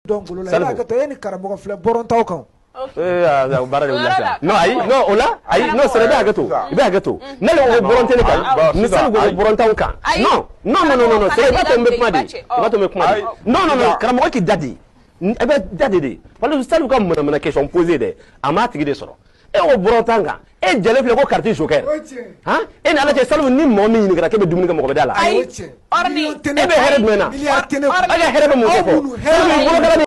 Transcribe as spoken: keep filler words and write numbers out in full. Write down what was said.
donc la ila ka to e ni karamɔgɔ filɛ bɔrɔntaw kan eh bara de wala no ayi no ola ayi no sere ba gato ba gato na le boronte ne kan ni sere go borontaw kan non non non non non sere ba to me kuma de ba to me kuma de non non non karamɔgɔ ki dadi e be dadi de parce que salu ka mona mona question posée de ama tigi de sɔrɔ e o borontanga e jele fle ko carte joker hein e na la je salu ni mo mi ni kra ke be dumuni ka mo be dala ayi orni e be here do na milliard tene aga here be mo ko